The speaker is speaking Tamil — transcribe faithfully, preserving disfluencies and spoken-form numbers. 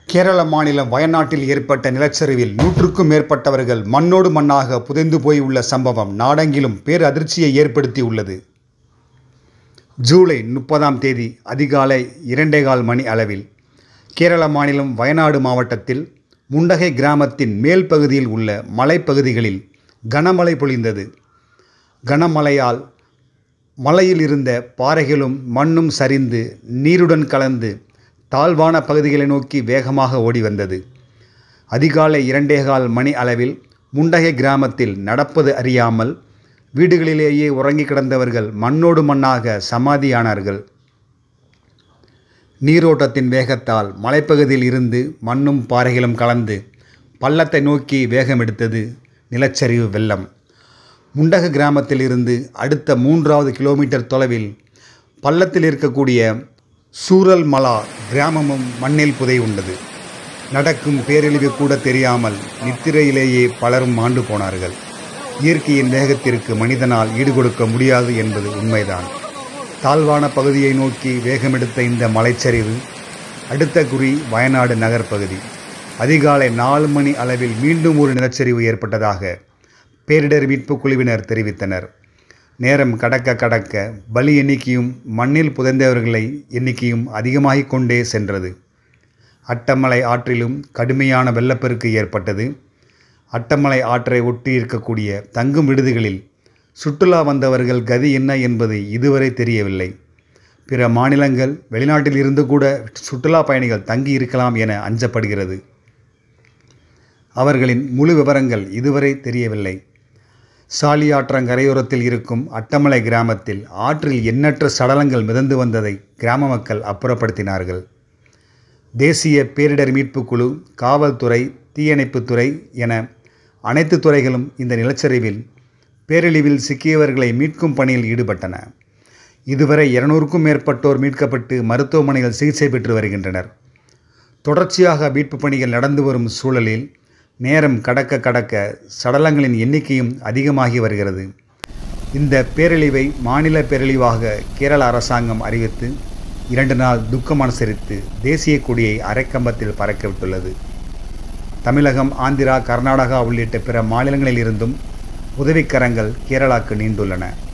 கேரள மாநிலம் வயநாட்டில் ஏற்பட்ட நிலச்சரிவில் நூற்றுக்கும் மேற்பட்டவர்கள் மண்ணோடு மண்ணாக புதைந்து போய் உள்ள சம்பவம் நாடெங்கிலும் பேரதிர்ச்சியை ஏற்படுத்தியுள்ளது. ஜூலை முப்பதாம் தேதி அதிகாலை இரண்டேகால் மணி அளவில் கேரள மாநிலம் வயநாடு மாவட்டத்தில் முண்டகை கிராமத்தின் மேல் பகுதியில் உள்ள மலைப்பகுதிகளில் கனமழை பொழிந்தது. கனமழையால் மலையில் இருந்த பாறைகளும் மண்ணும் சரிந்து நீருடன் கலந்து தாழ்வான பகுதிகளை நோக்கி வேகமாக ஓடி வந்தது. அதிகாலை இரண்டேகால் மணி அளவில் முண்டகை கிராமத்தில் நடப்பது அறியாமல் வீடுகளிலேயே உறங்கி கிடந்தவர்கள் மண்ணோடு மண்ணாக சமாதியானார்கள். நீரோட்டத்தின் வேகத்தால் மலைப்பகுதியில் இருந்து மண்ணும் பாறைகளும் கலந்து பள்ளத்தை நோக்கி வேகமெடுத்தது நிலச்சரிவு வெள்ளம். முண்டக கிராமத்தில் இருந்து அடுத்த மூன்றாவது கிலோமீட்டர் தொலைவில் பள்ளத்தில் இருக்கக்கூடிய சூரல்மலா கிராமமும் மண்ணில் புதை உண்டது. நடக்கும் பேரழிவு கூட தெரியாமல் நித்திரையிலேயே பலரும் மாண்டு போனார்கள். இயற்கையின் வேகத்திற்கு மனிதனால் ஈடுகொடுக்க முடியாது என்பது உண்மைதான். தாழ்வான பகுதியை நோக்கி வேகமெடுத்த இந்த மலைச்சரிவு அடுத்த குறி வயநாடு நகர்ப்பகுதி. அதிகாலை நாலு மணி அளவில் மீண்டும் ஒரு நிலச்சரிவு ஏற்பட்டதாக பேரிடர் மீட்பு குழுவினர் தெரிவித்தனர். நேரம் கடக்க கடக்க பலி எண்ணிக்கையும் மண்ணில் புதைந்தவர்களை எண்ணிக்கையும் அதிகமாகிக் கொண்டே சென்றது. அட்டமலை ஆற்றிலும் கடுமையான வெள்ளப்பெருக்கு ஏற்பட்டது. அட்டமலை ஆற்றை ஒட்டி இருக்கக்கூடிய தங்கும் விடுதிகளில் சுற்றுலா வந்தவர்கள் கதி என்ன என்பது இதுவரை தெரியவில்லை. பிற மாநிலங்கள் வெளிநாட்டில் இருந்து கூட சுற்றுலா பயணிகள் தங்கி இருக்கலாம் என அஞ்சப்படுகிறது. அவர்களின் முழு விவரங்கள் இதுவரை தெரியவில்லை. சாலி ஆற்றங்கரையோரத்தில் இருக்கும் அட்டமலை கிராமத்தில் ஆற்றில் எண்ணற்ற சடலங்கள் மிதந்து வந்ததை கிராம மக்கள் அப்புறப்படுத்தினார்கள். தேசிய பேரிடர் மீட்பு குழு, காவல்துறை, தீயணைப்புத்துறை என அனைத்து துறைகளும் இந்த நிலச்சரிவில் பேரழிவில் சிக்கியவர்களை மீட்கும் பணியில் ஈடுபட்டன. இதுவரை இருநூறுக்கும் மேற்பட்டோர் மீட்கப்பட்டு மருத்துவமனையில் சிகிச்சை பெற்று வருகின்றனர். தொடர்ச்சியாக மீட்பு பணிகள் நடந்து வரும் சூழலில் நேரம் கடக்க கடக்க சடலங்களின் எண்ணிக்கையும் அதிகமாகி வருகிறது. இந்த பேரழிவை மாநில பேரழிவாக கேரள அரசாங்கம் அறிவித்து இரண்டு நாள் துக்கம் அனுசரித்து தேசிய கொடியை அரைக்கம்பத்தில் பறக்கவிட்டுள்ளது. தமிழகம், ஆந்திரா, கர்நாடகா உள்ளிட்ட பிற மாநிலங்களில் இருந்தும் உதவிக்கரங்கள் கேரளாவுக்கு நீண்டுள்ளன.